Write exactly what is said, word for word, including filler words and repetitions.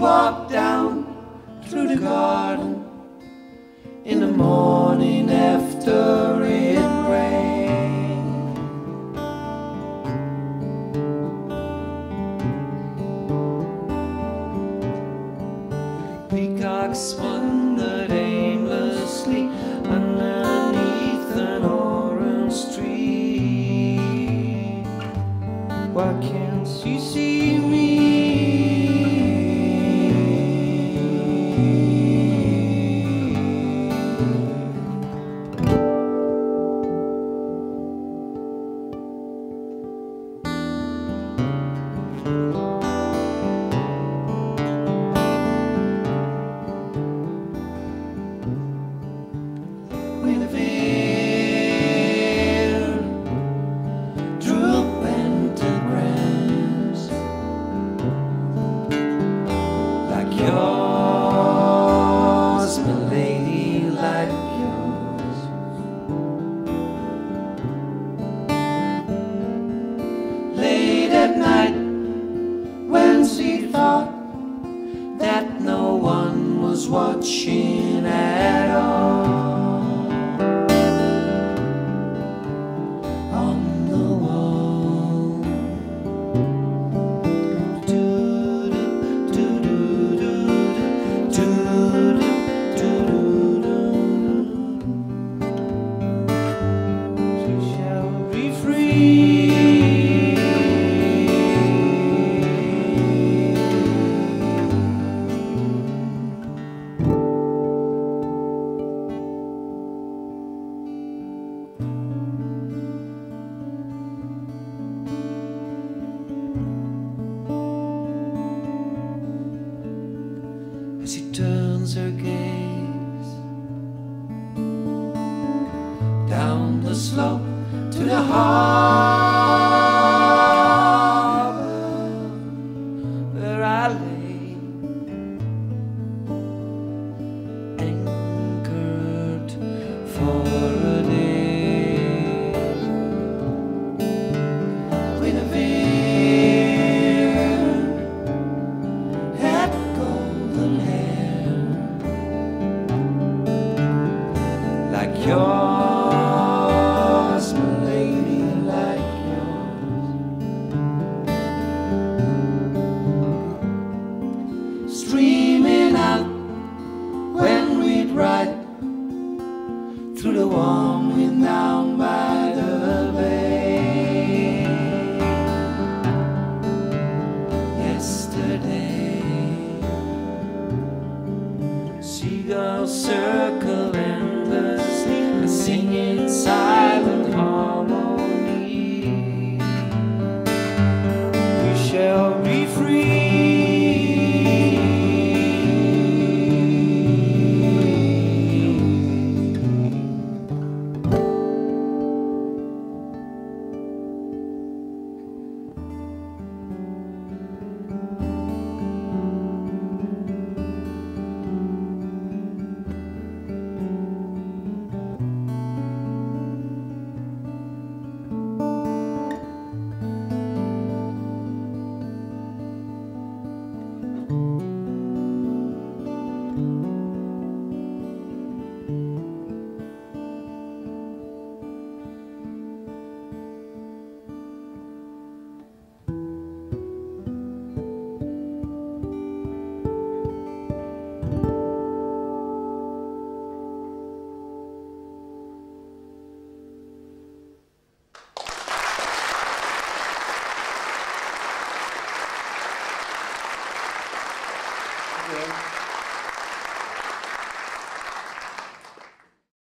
walked down through the garden in the morning after it rained. Peacocks wandered aimlessly underneath an orange tree. Why can't you see me? Yours, my lady, like yours. Late at night, when she thought that no one was watching at all, on the wall, as she turns her gaze down the slope to the harbor where I lay anchored for a day. Guinevere had golden hair like yours, my lady, like yours. Streaming out when we'd ride through the warm wind down by the bay. Yesterday, seagulls circle endlessly, singing silent harmony. We shall be free. Yeah.